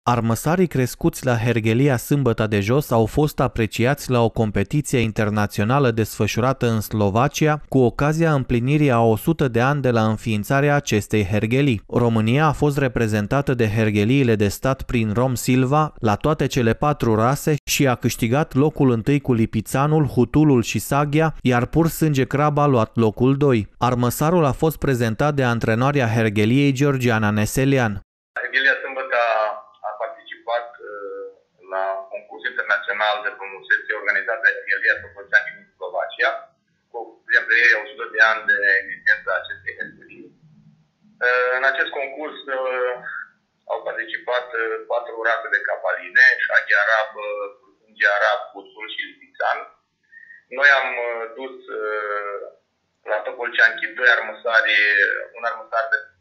Armăsarii crescuți la Hergelia Sâmbăta de Jos au fost apreciați la o competiție internațională desfășurată în Slovacia cu ocazia împlinirii a 100 de ani de la înființarea acestei hergelii. România a fost reprezentată de hergeliile de stat prin Rom Silva la toate cele 4 rase și a câștigat locul întâi cu lipițanul, hutulul și saghia, iar pur sânge crab a luat locul 2. Armăsarul a fost prezentat de antrenoarea hergeliei Georgiana Neselian. Hergelia Sâmbăta a participat la concurs internațional de frumusețe organizat de Hergelia Topolceani din Slovacia, cu împlinirea 100 de ani de existență a acestei hergelii. În acest concurs au participat 4 rase de capaline, shaghi arab, sânge arab, hutul și lipițan. Noi am dus la Topolceani 2 armăsari, un armăsar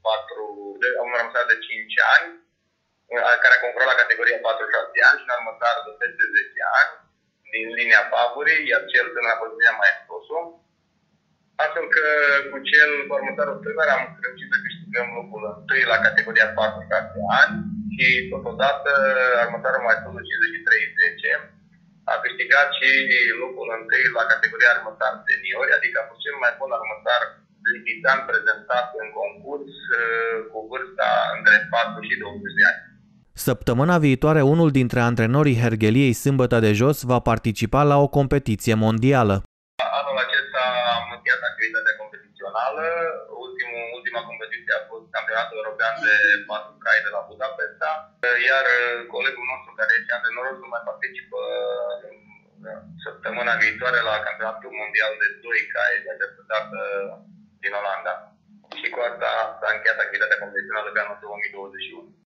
de 5 ani, care a concurat la categoria 4-6 ani și un armăsar de peste 10 ani din linia Pavurii, iar cel tânăr a fost din linia Maestosu. Astfel că cu armăsarul tânăr am reușit să câștigăm locul întâi la categoria 4-6 ani și totodată armăsarul Maestosu 53-10 a câștigat și locul întâi la categoria armăsar seniori, adică a fost cel mai bun armăsar lipițan prezentat în concurs cu vârsta între 4 și 20 de ani. Săptămâna viitoare, unul dintre antrenorii Hergeliei Sâmbăta de Jos va participa la o competiție mondială. Anul acesta am încheiat activitatea competițională. Ultima competiție a fost Campionatul European de 4 cai de la Budapesta, iar colegul nostru care este antrenorul mai participă săptămâna viitoare la Campionatul Mondial de 2 cai, de această dată din Olanda. Și cu asta s-a încheiat activitatea competițională pe anul 2021.